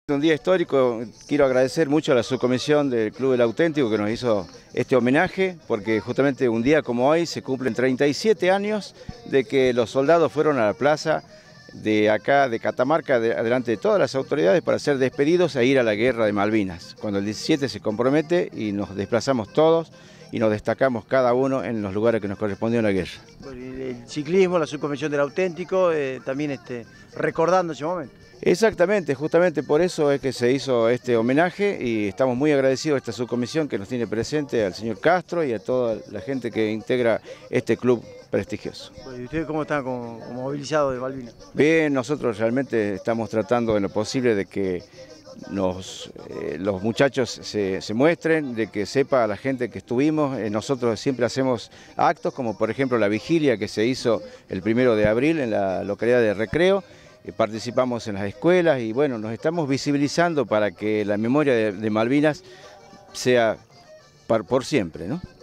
Un día histórico, quiero agradecer mucho a la subcomisión del Club del Auténtico que nos hizo este homenaje, porque justamente un día como hoy se cumplen 37 años de que los soldados fueron a la plaza de acá, de Catamarca, delante de todas las autoridades para ser despedidos e ir a la guerra de Malvinas. Cuando el 17 se compromete y nos desplazamos todos y nos destacamos cada uno en los lugares que nos correspondió en la guerra. Bueno, el ciclismo, la subcomisión del Auténtico, también recordando ese momento. Exactamente, justamente por eso es que se hizo este homenaje y estamos muy agradecidos a esta subcomisión que nos tiene presente, al señor Castro y a toda la gente que integra este club prestigioso. ¿Y ustedes cómo están como movilizados de Malvinas? Bien, nosotros realmente estamos tratando en lo posible de que los muchachos se muestren, de que sepa la gente que estuvimos. Nosotros siempre hacemos actos como por ejemplo la vigilia que se hizo el 1 de abril en la localidad de Recreo. Participamos en las escuelas y bueno, nos estamos visibilizando para que la memoria de Malvinas sea por siempre, ¿no?